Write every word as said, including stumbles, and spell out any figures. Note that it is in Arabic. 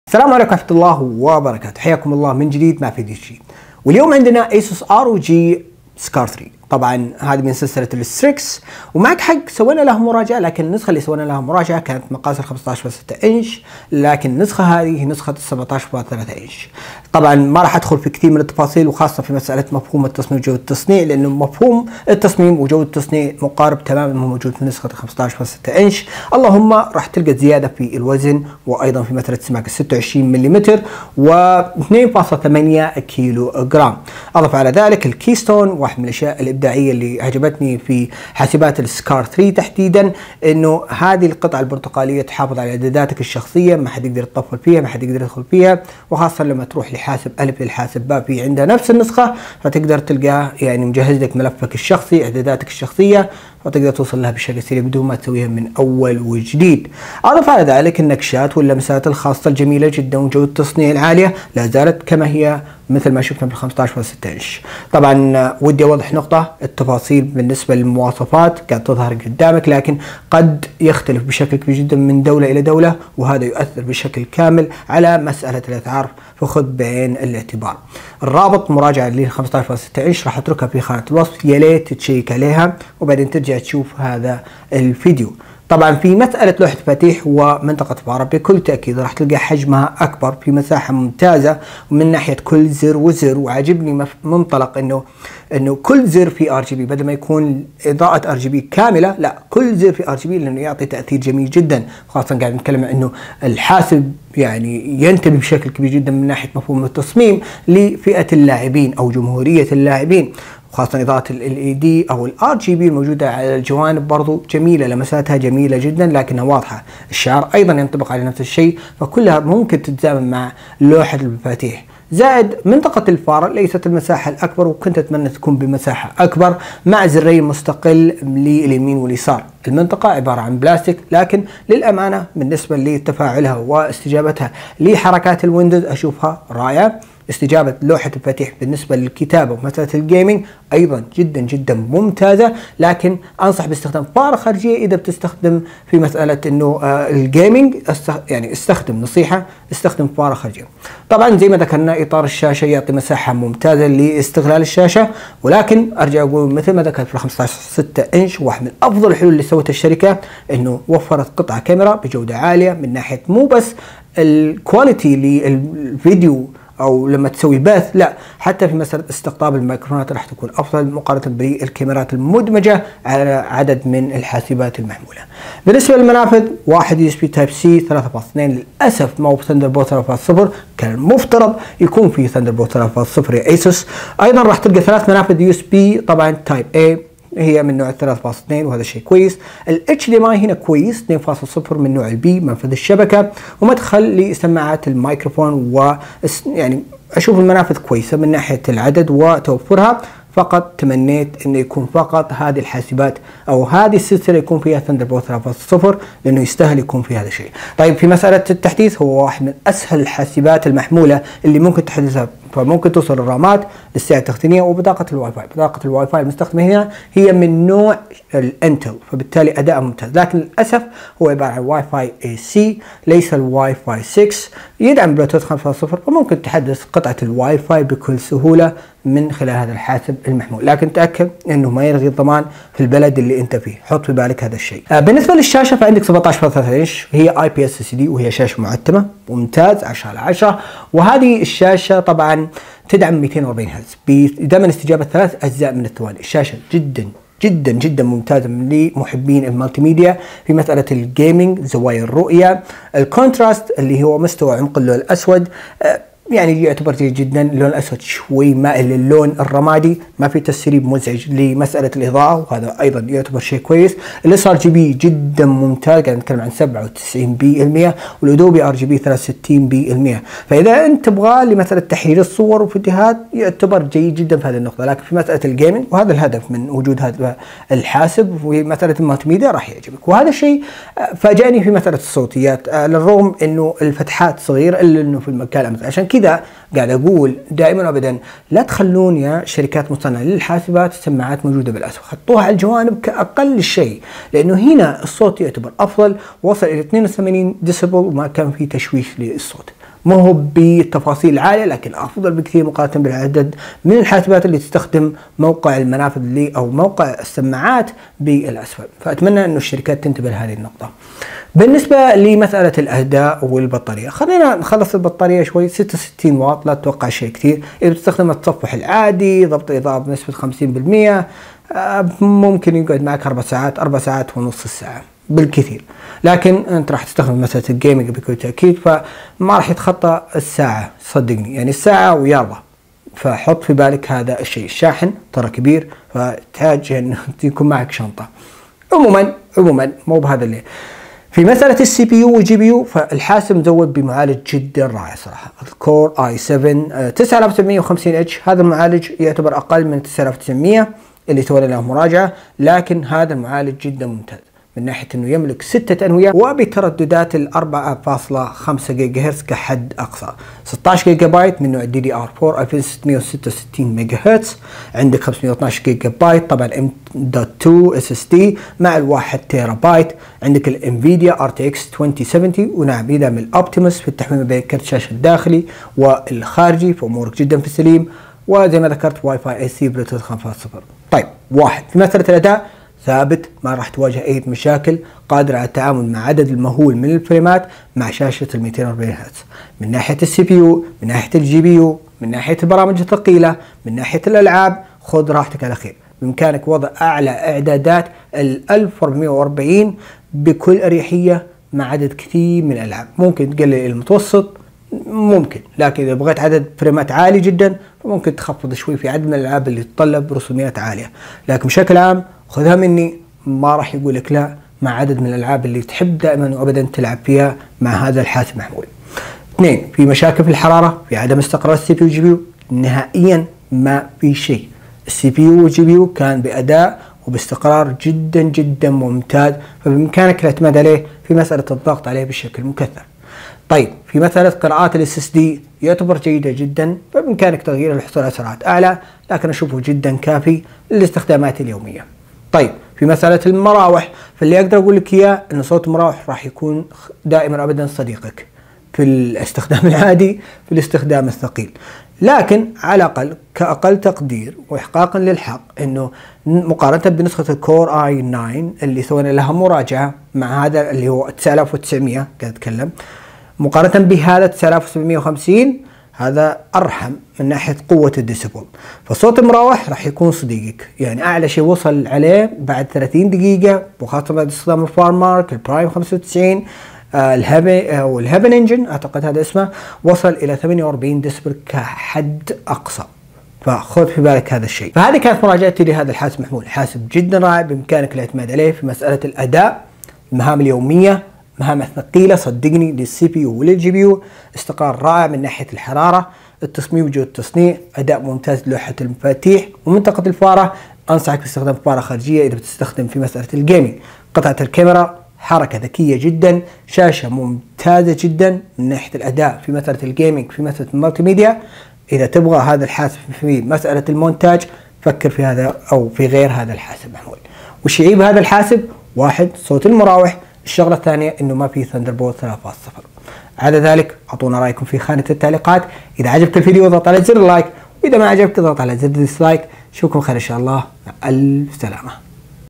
السلام عليكم ورحمة الله وبركاته، حياكم الله من جديد مع فيديو جديد. واليوم عندنا ايسوس ار او جي سكار ثلاثة. طبعا هذه من سلسلة الستريكس، ومعك حق سوينا لها مراجعة، لكن النسخة اللي سوينا لها مراجعة كانت مقاس خمسة عشر فاصلة ستة انش، لكن النسخة هذه هي نسخة سبعة عشر فاصلة ثلاثة انش. طبعا ما راح ادخل في كثير من التفاصيل، وخاصة في مسألة مفهوم التصميم وجودة التصنيع، لأنه مفهوم التصميم وجودة التصنيع مقارب تماما ما موجود في نسخة خمسة عشر فاصلة ستة انش، اللهم راح تلقى زيادة في الوزن، وأيضا في مسألة سماك ستة وعشرين ملم و اثنين فاصلة ثمانية كيلو جرام. أضف على ذلك الكيستون، واحد من الأشياء الإبداعية اللي عجبتني في حاسبات السكار ثلاثة تحديدا، انه هذه القطعه البرتقاليه تحافظ على اعداداتك الشخصيه، ما حد يقدر يتطفل فيها، ما حد يقدر يدخل فيها، وخاصه لما تروح لحاسب الف للحاسب باء في عنده نفس النسخه، فتقدر تلقاه يعني مجهز لك ملفك الشخصي، اعداداتك الشخصيه، فتقدر توصل لها بشكل سريع بدون ما تسويها من اول وجديد. اضف على ذلك النكشات واللمسات الخاصه الجميله جدا وجوده التصنيع العاليه لا زالت كما هي مثل ما شفنا في خمسة عشر فاصلة ستة انش. طبعا ودي اوضح نقطه، التفاصيل بالنسبه للمواصفات قاعد تظهر قدامك، لكن قد يختلف بشكل كبير جدا من دوله الى دوله، وهذا يؤثر بشكل كامل على مساله الاسعار، فخذ بعين الاعتبار. الرابط مراجعه ل خمسة عشر فاصلة ستة انش راح اتركها في خانه الوصف، يا ليت تشيك عليها وبعدين ترجع تشوف هذا الفيديو. طبعا في مسألة لوحة المفاتيح ومنطقة الفأرة بكل تأكيد راح تلقى حجمها أكبر في مساحة ممتازة، ومن ناحية كل زر وزر، وعجبني منطلق إنه إنه كل زر في ار جي بي، بدل ما يكون إضاءة ار جي بي كاملة، لا كل زر في ار جي بي، لأنه يعطي تأثير جميل جدا، خاصة قاعد نتكلم عن إنه الحاسب يعني ينتبه بشكل كبير جدا من ناحية مفهوم التصميم لفئة اللاعبين أو جمهورية اللاعبين، خاصة إضاءة ال اي دي أو ال ار جي بي الموجودة على الجوانب برضو جميلة، لمساتها جميلة جدا لكنها واضحة. الشعار أيضا ينطبق على نفس الشيء، فكلها ممكن تتزامن مع لوحة المفاتيح. زائد منطقة الفارة ليست المساحة الأكبر، وكنت أتمنى تكون بمساحة أكبر مع زرين مستقل لليمين واليسار. المنطقة عبارة عن بلاستيك، لكن للأمانة بالنسبة لتفاعلها واستجابتها لحركات الويندوز أشوفها رائعة. استجابة لوحة المفاتيح بالنسبة للكتابة ومسألة الجيمنج أيضا جدا جدا ممتازة، لكن أنصح باستخدام فارة خارجية إذا بتستخدم في مسألة إنه آه الجيمنج، يعني استخدم نصيحة استخدم فارة خارجية. طبعا زي ما ذكرنا إطار الشاشة يعطي مساحة ممتازة لاستغلال الشاشة، ولكن أرجع أقول مثل ما ذكرت في خمسة عشر فاصلة ستة انش، واحد من أفضل الحلول اللي سوتها الشركة إنه وفرت قطعة كاميرا بجودة عالية، من ناحية مو بس الكواليتي للفيديو او لما تسوي بث، لا حتى في مساله استقطاب الميكروفونات راح تكون افضل مقارنه بالكاميرات المدمجه على عدد من الحاسبات المحموله. بالنسبه للمنافذ، واحد يو اس بي تايب سي ثلاثة فاصلة اثنين، للاسف ما هو ثاندر بولت ثلاثة فاصلة صفر، كان المفترض يكون في ثاندر بولت ثلاثة فاصلة صفر يا ايسوس. ايضا راح تلقى ثلاث منافذ يو اس بي، طبعا تايب اي هي من نوع ثلاثة فاصلة اثنين، وهذا شيء كويس. الاتش دي ام اي هنا كويس اثنين فاصلة صفر من نوع البي، منفذ الشبكه، ومدخل لسماعات الميكروفون، و يعني اشوف المنافذ كويسه من ناحيه العدد وتوفرها. فقط تمنيت انه يكون فقط هذه الحاسبات او هذه السلسله يكون فيها ثاندر بولت ثلاثة فاصلة صفر، لانه يستاهل يكون في هذا الشيء. طيب في مساله التحديث، هو واحد من اسهل الحاسبات المحموله اللي ممكن تحدثها، فممكن توصل الرامات للسعه التقنيه وبطاقه الواي فاي. بطاقه الواي فاي المستخدمه هنا هي من نوع الانتل، فبالتالي اداء ممتاز، لكن للاسف هو عباره عن واي فاي اي سي ليس الواي فاي ستة، يدعم بلوتوث خمسة فاصلة صفر، فممكن تحدث قطعه الواي فاي بكل سهوله من خلال هذا الحاسب المحمول، لكن تاكد انه ما يلغي الضمان في البلد اللي انت فيه، حط في بالك هذا الشيء. آه بالنسبه للشاشه فعندك سبعة عشر فاصلة ثلاثة انش، هي اي بي اس سي دي، وهي شاشه معتمه ممتاز عشرة على عشرة، وهذه الشاشه طبعا تدعم مئتين وأربعين هرتز بدائما استجابه ثلاث اجزاء من الثواني. الشاشه جدا جدا جدا ممتازه لمحبين المالتي ميديا في مساله الجيمنج، زوايا الرؤيه، الكونتراست اللي هو مستوى عمق اللون الاسود آه يعني يعتبر جيد جدا. اللون الاسود شوي مائل للون الرمادي، ما في تسريب مزعج لمساله الاضاءه، وهذا ايضا يعتبر شيء كويس. الاس ار جي بي جدا ممتاز، قاعد نتكلم عن سبعة وتسعين بالمئة، والادوبي ار جي بي ثلاثة وستين بالمئة، فاذا انت تبغاه لمساله تحرير الصور وفيديوهات يعتبر جيد جدا في هذه النقطه. لكن في مساله الجيمنج، وهذا الهدف من وجود هذا الحاسب، ومساله المالتي ميديا راح يعجبك. وهذا الشيء فاجأني في مساله الصوتيات، للرغم انه الفتحات صغيره الا انه في المكان الامثل. عشان كذا قاعد اقول دائما ابدا لا تخلون يا شركات مصنعه للحاسبات السماعات موجوده بالاسفل، حطوها على الجوانب كاقل شيء، لانه هنا الصوت يعتبر افضل، وصل الى اثنين وثمانين ديسبل وما كان في تشويش للصوت. ما هو بالتفاصيل العالية لكن أفضل بكثير مقارنة بالعدد من الحاسبات اللي تستخدم موقع المنافذ اللي أو موقع السماعات بالأسفل. فأتمنى أنه الشركات تنتبه لهذه النقطة. بالنسبة لمسألة الأداء والبطارية، خلينا نخلص البطارية شوي. ستة وستين واط لا تتوقع شيء كثير. إذا بتستخدم التصفح العادي ضبط الإضاءة بنسبة خمسين بالمئة ممكن يقعد معك أربع ساعات أربع ساعات ونص الساعة بالكثير. لكن أنت راح تستخدم مسألة الجيمنج بكل تأكيد فما راح يتخطى الساعة صدقني، يعني الساعة ويلا. فحط في بالك هذا الشيء. الشاحن ترى كبير فتحتاج أن يكون معك شنطة. عموما عموما مو بهذا اللي في مسألة السي بي يو والجي بي يو. فالحاسب مزود بمعالج جدا رائع صراحة، الكور اي سبعة تسعة آلاف وتسعمئة وخمسين اتش. هذا المعالج يعتبر أقل من تسعة آلاف وتسعمئة اللي سوينا له مراجعة، لكن هذا المعالج جدا ممتاز من ناحية انه يملك ستة انوية وبترددات ال أربعة فاصلة خمسة جيجا هرتز كحد اقصى، ستة عشر جيجا بايت من نوع دي دي ار أربعة ألفين وستمئة وستة وستين ميجا هرتز، عندك خمسمئة واثني عشر جيجا بايت طبعا ام دوت اثنين اس اس دي مع الواحد تيرا بايت، عندك الانفيديا ار تي اكس ألفين وسبعين ونعم يدعم الاوبتيموس في التحميل بين كرت الشاشة الداخلي والخارجي فامورك جدا في السليم، وزي ما ذكرت واي فاي اي سي بلوتوث خمسة نقطة صفر. طيب واحد في مسألة الاداء ثابت، ما راح تواجه اي مشاكل، قادر على التعامل مع عدد المهول من الفريمات مع شاشة ال مئتين وأربعين هرتز. من ناحية السي بي يو، من ناحية الجي بي يو، من ناحية البرامج الثقيلة، من ناحية الالعاب، خذ راحتك على خير. بامكانك وضع اعلى اعدادات ال ألف وأربعمئة وأربعين بكل اريحية مع عدد كثير من الالعاب. ممكن تقلل المتوسط ممكن، لكن اذا بغيت عدد فريمات عالي جدا فممكن تخفض شوي في عدد من الالعاب اللي تتطلب رسوميات عالية، لكن بشكل عام خذها مني ما راح يقول لك لا مع عدد من الالعاب اللي تحب دائما وابدا تلعب فيها مع هذا الحاسب محمول. اثنين في مشاكل في الحرارة، في عدم استقرار السي بي يو والجي بي يو، نهائيا ما في شيء. السي بي يو والجي بي يو كان باداء وباستقرار جدا جدا ممتاز، فبامكانك الاعتماد عليه في مسألة الضغط عليه بشكل مكثف. طيب في مسألة قراءات الاس اس دي يعتبر جيدة جدا، فبامكانك تغيير الحصول على سرعات اعلى، لكن اشوفه جدا كافي للاستخدامات اليومية. طيب في مسألة المراوح، فاللي اقدر اقول لك اياه ان صوت المراوح راح يكون دائما ابدا صديقك في الاستخدام العادي في الاستخدام الثقيل، لكن على الاقل كاقل تقدير واحقاقا للحق انه مقارنة بنسخة الكور اي تسعة اللي سوينا لها مراجعة مع هذا اللي هو تسعة آلاف وتسعمئة قاعد اتكلم، مقارنة بهذا تسعة آلاف وسبعمئة وخمسين هذا ارحم من ناحيه قوه الديسيبل. فصوت المراوح راح يكون صديقك، يعني اعلى شيء وصل عليه بعد ثلاثين دقيقه وخاصه بعد استخدام الفار مارك البرايم خمسة وتسعين آه الهيفن او الهيفن انجن اعتقد هذا اسمه، وصل الى ثمانية وأربعين ديسبل كحد اقصى. فخذ في بالك هذا الشيء. فهذه كانت مراجعتي لهذا الحاسب محمول، حاسب جدا رائع بامكانك الاعتماد عليه في مساله الاداء، المهام اليوميه، مهام ثقيله صدقني للسي بي يو وللجي بي يو، استقرار رائع من ناحيه الحراره، التصميم وجود التصنيع، اداء ممتاز لوحه المفاتيح ومنطقه الفاره. انصحك باستخدام فاره خارجيه اذا بتستخدم في مساله الجيمنج. قطعه الكاميرا حركه ذكيه جدا، شاشه ممتازه جدا من ناحيه الاداء في مساله الجيمنج، في مساله المالتي ميديا. اذا تبغى هذا الحاسب في مساله المونتاج فكر في هذا او في غير هذا الحاسب محمول. وش يعيب هذا الحاسب؟ واحد صوت المراوح، الشغله الثانيه انه ما في ثاندربولت ثلاثة فاصلة صفر. على ذلك اعطونا رايكم في خانه التعليقات. اذا عجبك الفيديو اضغط على زر اللايك، واذا ما عجبك اضغط على زر الديسلايك. اشوفكم خير ان شاء الله، مع الف سلامه.